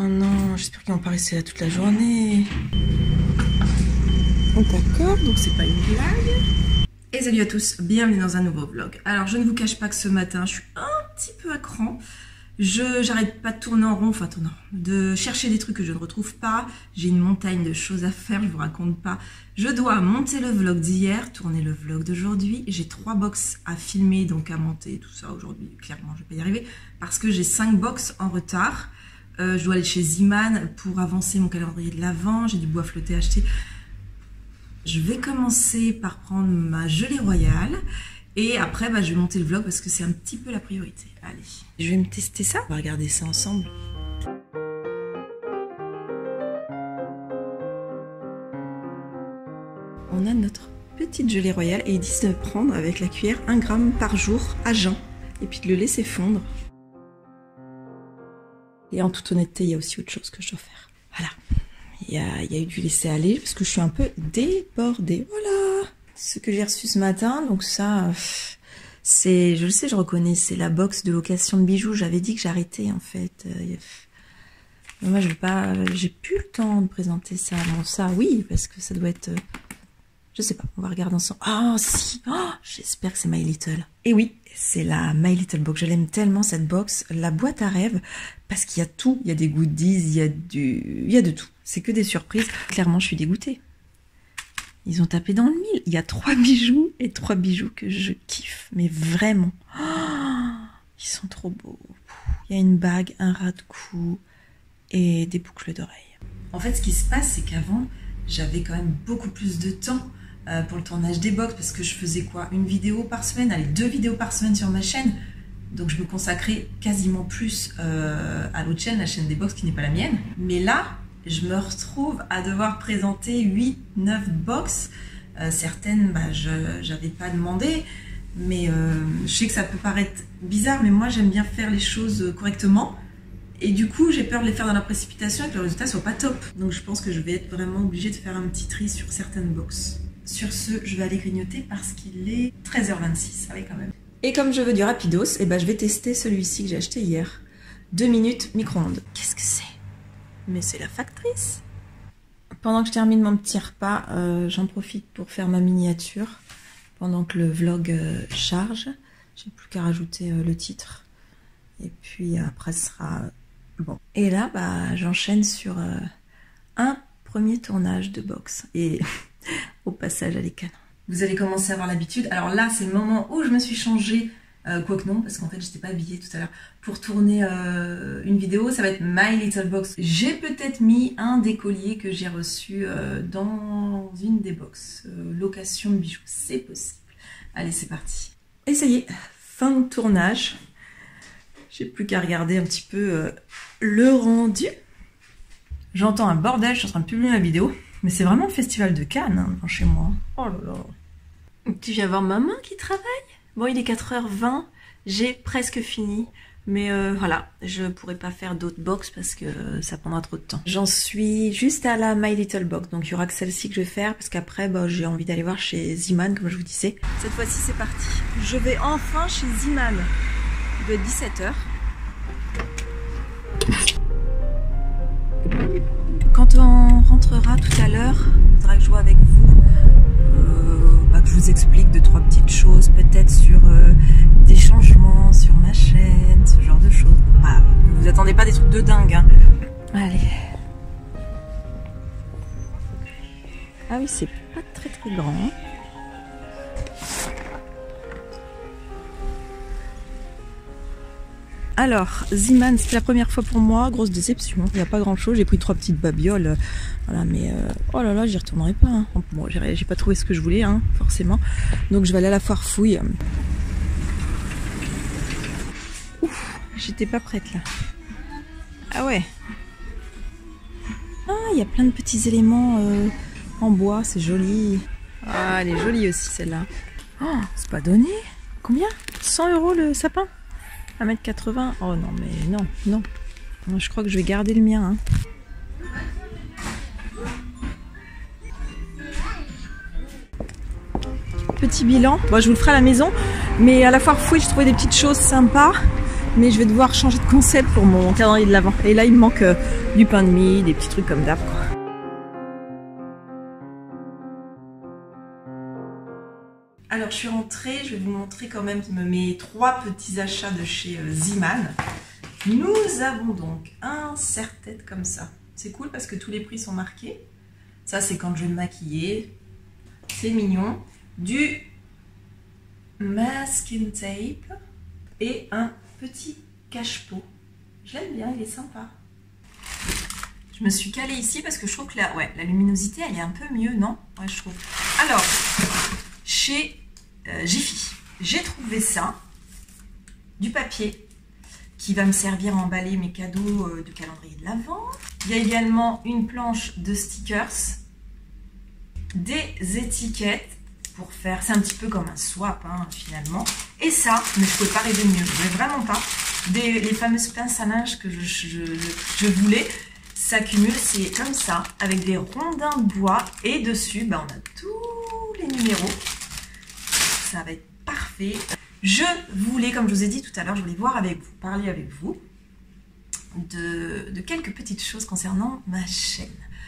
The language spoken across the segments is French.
Oh non, j'espère qu'ils vont pas rester là toute la journée. Oh, d'accord, donc c'est pas une blague. Et salut à tous, bienvenue dans un nouveau vlog. Alors je ne vous cache pas que ce matin, je suis un petit peu à cran. J'arrête pas de tourner en rond, de chercher des trucs que je ne retrouve pas. J'ai une montagne de choses à faire, je vous raconte pas. Je dois monter le vlog d'hier, tourner le vlog d'aujourd'hui. J'ai 3 box à filmer, donc à monter, tout ça aujourd'hui. Clairement, je vais pas y arriver parce que j'ai 5 box en retard. Je dois aller chez Ziman pour avancer mon calendrier de l'Avent. J'ai du bois flotté à acheter. Je vais commencer par prendre ma gelée royale. Et après, je vais monter le vlog parce que c'est un petit peu la priorité. Allez, je vais me tester ça. On va regarder ça ensemble. On a notre petite gelée royale et ils disent de prendre avec la cuillère 1 gramme par jour à jeun. Et puis de le laisser fondre. Et en toute honnêteté, il y a aussi autre chose que je dois faire. Voilà. Il y a eu du laisser aller parce que je suis un peu débordée. Voilà. Ce que j'ai reçu ce matin, donc ça, c'est, je le sais, je reconnais, c'est la box de location de bijoux. J'avais dit que j'arrêtais en fait. Moi, je veux pas, j'ai plus le temps de présenter ça. Bon, ça, oui, parce que ça doit être, je sais pas. On va regarder ensemble. Ah, si. Oh, j'espère que c'est My Little. Et oui, c'est la My Little Box. Je l'aime tellement cette box, la boîte à rêves, parce qu'il y a tout. Il y a des goodies, il y a de tout. C'est que des surprises. Clairement, je suis dégoûtée. Ils ont tapé dans le mille. Il y a 3 bijoux et 3 bijoux que je kiffe, mais vraiment. Oh, ils sont trop beaux. Il y a une bague, un ras de cou et des boucles d'oreilles. En fait, ce qui se passe, c'est qu'avant, j'avais quand même beaucoup plus de temps pour le tournage des box parce que je faisais quoi, une vidéo par semaine, allez, 2 vidéos par semaine sur ma chaîne. Donc je me consacrais quasiment plus à l'autre chaîne, la chaîne des box qui n'est pas la mienne. Mais là, je me retrouve à devoir présenter 8-9 box. Certaines, je n'avais pas demandé, mais je sais que ça peut paraître bizarre, mais moi j'aime bien faire les choses correctement. Et du coup, j'ai peur de les faire dans la précipitation et que le résultat soit pas top. Donc je pense que je vais être vraiment obligée de faire un petit tri sur certaines box. Sur ce, je vais aller grignoter parce qu'il est 13h26, ah oui quand même. Et comme je veux du rapidos, je vais tester celui-ci que j'ai acheté hier. 2 minutes micro-ondes. Qu'est-ce que c'est ? Mais c'est la factrice. Pendant que je termine mon petit repas, j'en profite pour faire ma miniature. Pendant que le vlog charge, j'ai plus qu'à rajouter le titre. Et puis après, ce sera bon. Et là, j'enchaîne sur un premier tournage de box. Et au passage, elle est canon. Vous allez commencer à avoir l'habitude. Alors là, c'est le moment où je me suis changée. Quoique non, parce qu'en fait j'étais pas habillée tout à l'heure pour tourner une vidéo. Ça va être My Little Box. J'ai peut-être mis un des colliers que j'ai reçu dans une des box location de bijoux, c'est possible. Allez, c'est parti. Et ça y est, fin de tournage. J'ai plus qu'à regarder un petit peu le rendu. J'entends un bordel, je suis en train de publier la vidéo, mais c'est vraiment le festival de Cannes hein, chez moi. Oh là là. Tu viens voir maman qui travaille? Bon, il est 4h20, j'ai presque fini, mais voilà, je pourrais pas faire d'autres box parce que ça prendra trop de temps. J'en suis juste à la My Little Box, donc il y aura que celle-ci que je vais faire parce qu'après, j'ai envie d'aller voir chez Ziman, comme je vous disais. Cette fois-ci, c'est parti. Je vais enfin chez Ziman. Il doit être 17h. Quand on rentrera tout à l'heure, il faudra que je joue avec vous. Que je vous explique 2-3 petites choses, peut-être sur des changements sur ma chaîne, ce genre de choses. Ne vous attendez pas des trucs de dingue. Hein. Allez. Ah oui, c'est pas très grand. Alors, Ziman, c'était la première fois pour moi, grosse déception. Il n'y a pas grand chose, j'ai pris 3 petites babioles. Voilà, mais oh là là, j'y retournerai pas. Hein. Bon, j'ai pas trouvé ce que je voulais, hein, forcément. Donc je vais aller à la foire fouille. Ouf, j'étais pas prête là. Ah ouais. Ah, il y a plein de petits éléments en bois, c'est joli. Ah, elle est jolie aussi celle-là. Oh, c'est pas donné. Combien? 100 € le sapin? 1,80 m. Oh non, mais non. Je crois que je vais garder le mien. Hein. Petit bilan. Bon, je vous le ferai à la maison. Mais à la foire fouille, j'ai trouvé des petites choses sympas. Mais je vais devoir changer de concept pour mon calendrier de l'Avent. Et là, il me manque du pain de mie, des petits trucs comme d'hab, quoi. Alors, je suis rentrée. Je vais vous montrer quand même mes 3 petits achats de chez Zeeman. Nous avons donc un serre-tête comme ça. C'est cool parce que tous les prix sont marqués. Ça, c'est quand je vais me maquiller. C'est mignon. Du masking tape et un petit cache-pot. J'aime bien, il est sympa. Je me suis calée ici parce que je trouve que la luminosité, elle est un peu mieux, non? Ouais, je trouve. Alors, chez Jiffy, j'ai trouvé ça, du papier qui va me servir à emballer mes cadeaux de calendrier de l'Avent. Il y a également une planche de stickers, des étiquettes pour faire, c'est un petit peu comme un swap hein, finalement. Et ça, mais je ne pouvais pas rêver mieux, je voulais vraiment pas. Les fameuses pinces à linge que je voulais s'accumulent, c'est comme ça, avec des rondins de bois et dessus, on a tous les numéros. Ça va être parfait. Je voulais, comme je vous ai dit tout à l'heure, je voulais parler avec vous de quelques petites choses concernant ma chaîne.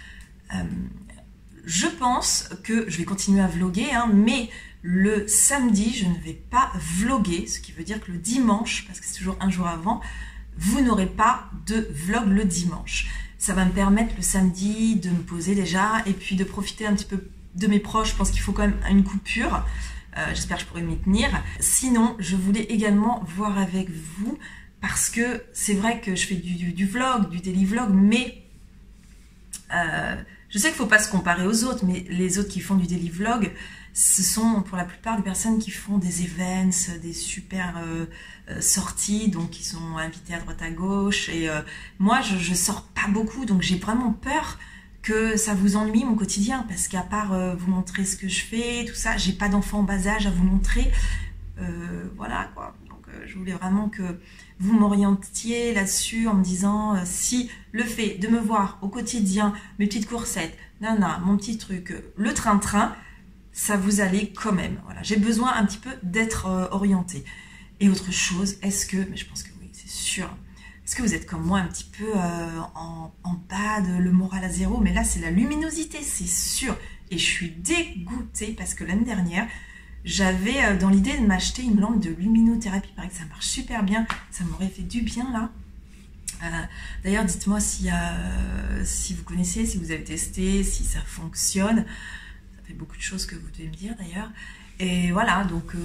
Je pense que je vais continuer à vlogger, hein, mais le samedi, je ne vais pas vlogger, ce qui veut dire que le dimanche, parce que c'est toujours un jour avant, vous n'aurez pas de vlog le dimanche. Ça va me permettre le samedi de me poser déjà et puis de profiter un petit peu de mes proches. Je pense qu'il faut quand même une coupure. J'espère que je pourrai m'y tenir. Sinon, je voulais également voir avec vous, parce que c'est vrai que je fais du vlog, du daily vlog, mais je sais qu'il ne faut pas se comparer aux autres, mais les autres qui font du daily vlog, ce sont pour la plupart des personnes qui font des events, des super sorties, donc ils sont invités à droite à gauche. Et moi, je sors pas beaucoup, donc j'ai vraiment peur que ça vous ennuie mon quotidien, parce qu'à part vous montrer ce que je fais, tout ça, j'ai pas d'enfant en bas âge à vous montrer. Voilà quoi. Donc je voulais vraiment que vous m'orientiez là-dessus en me disant si le fait de me voir au quotidien, mes petites coursettes, nana, mon petit truc, le train-train, ça vous allait quand même. Voilà, j'ai besoin un petit peu d'être orientée. Et autre chose, est-ce que, mais je pense que oui, c'est sûr, est-ce que vous êtes comme moi un petit peu en bas de le moral à zéro? Mais là, c'est la luminosité, c'est sûr. Et je suis dégoûtée parce que l'année dernière, j'avais dans l'idée de m'acheter une lampe de luminothérapie. Il paraît que ça marche super bien. Ça m'aurait fait du bien là. D'ailleurs, dites-moi si vous connaissez, si vous avez testé, si ça fonctionne. Ça fait beaucoup de choses que vous devez me dire d'ailleurs. Et voilà, donc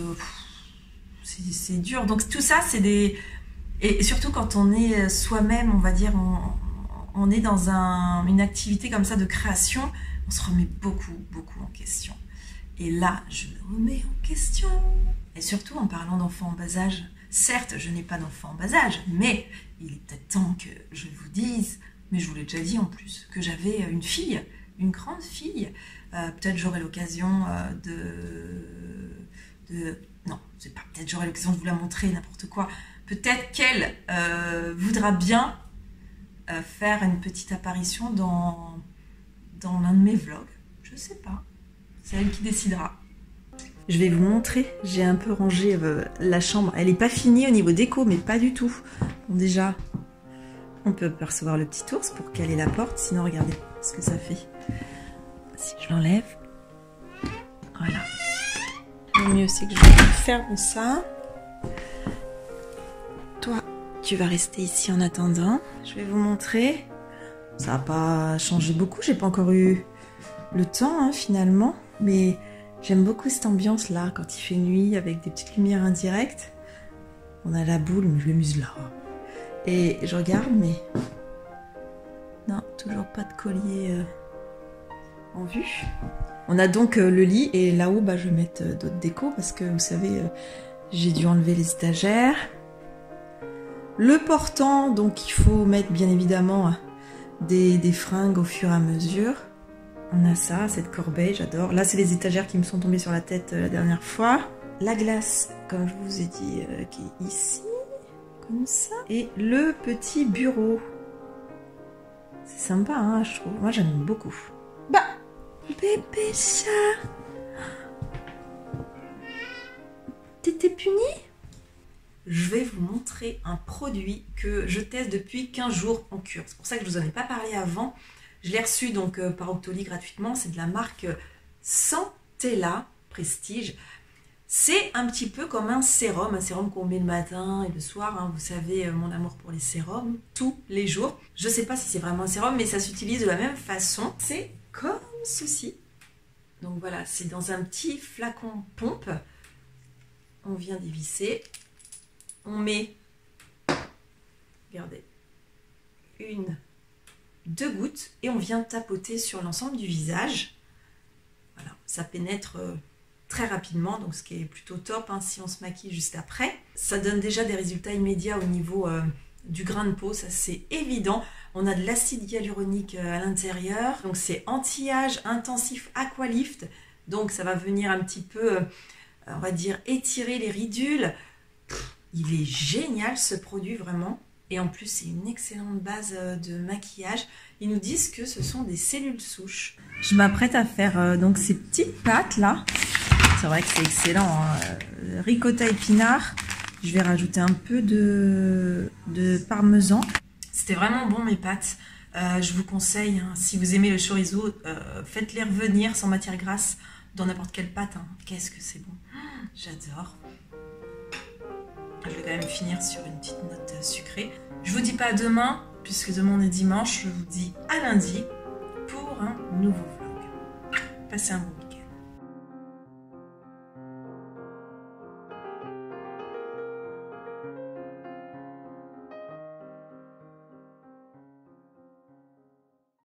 c'est dur. Donc tout ça, c'est des... Et surtout quand on est soi-même, on va dire, on est dans une activité comme ça de création, on se remet beaucoup en question. Et là, je me remets en question. Et surtout en parlant d'enfants en bas âge. Certes, je n'ai pas d'enfants en bas âge, mais il est peut-être temps que je vous dise, mais je vous l'ai déjà dit en plus, que j'avais une fille, une grande fille. Peut-être j'aurai l'occasion non, c'est pas peut-être j'aurai l'occasion de vous la montrer, n'importe quoi. Peut-être qu'elle voudra bien faire une petite apparition dans l'un de mes vlogs. Je sais pas. C'est elle qui décidera. Je vais vous montrer. J'ai un peu rangé la chambre. Elle n'est pas finie au niveau déco, mais pas du tout. Bon, déjà, on peut apercevoir le petit ours pour caler la porte. Sinon, regardez ce que ça fait. Si je l'enlève. Voilà. Le mieux, c'est que je ferme ça. Toi, tu vas rester ici en attendant. Je vais vous montrer. Ça n'a pas changé beaucoup. J'ai pas encore eu le temps, hein, finalement. Mais j'aime beaucoup cette ambiance-là, quand il fait nuit, avec des petites lumières indirectes. On a la boule, mais je m'amuse là. Et je regarde, mais... Non, toujours pas de collier en vue. On a donc le lit, et là-haut, je vais mettre d'autres décos, parce que, vous savez, j'ai dû enlever les étagères. Le portant, donc il faut mettre, bien évidemment, des fringues au fur et à mesure. On a ça, cette corbeille, j'adore. Là, c'est les étagères qui me sont tombées sur la tête la dernière fois. La glace, comme je vous ai dit, qui est ici, comme ça. Et le petit bureau. C'est sympa, hein, je trouve. Moi, j'aime beaucoup. Bébé chat, t'étais puni? je vais vous montrer un produit que je teste depuis 15 jours en cure. C'est pour ça que je ne vous en ai pas parlé avant. Je l'ai reçu donc par Octoly gratuitement. C'est de la marque Santella Prestige. C'est un petit peu comme un sérum qu'on met le matin et le soir. Hein. Vous savez, mon amour pour les sérums, tous les jours. Je ne sais pas si c'est vraiment un sérum, mais ça s'utilise de la même façon. C'est comme ceci. Donc voilà, c'est dans un petit flacon pompe. On vient dévisser. On met, regardez, 2 gouttes et on vient tapoter sur l'ensemble du visage. Voilà, ça pénètre très rapidement, donc ce qui est plutôt top hein, si on se maquille juste après. Ça donne déjà des résultats immédiats au niveau du grain de peau, ça c'est évident. On a de l'acide hyaluronique à l'intérieur, donc c'est anti-âge intensif Aqualift, donc ça va venir un petit peu, on va dire, étirer les ridules. Il est génial ce produit vraiment, et en plus c'est une excellente base de maquillage. Ils nous disent que ce sont des cellules souches. Je m'apprête à faire donc ces petites pâtes là. C'est vrai que c'est excellent, hein. Ricotta épinard. Je vais rajouter un peu de parmesan. C'était vraiment bon mes pâtes. Je vous conseille, hein, si vous aimez le chorizo, faites-les revenir sans matière grasse dans n'importe quelle pâte. Hein. Qu'est-ce que c'est bon. J'adore. Je vais quand même finir sur une petite note sucrée. Je vous dis pas à demain, puisque demain on est dimanche. Je vous dis à lundi pour un nouveau vlog. Passez un bon week-end.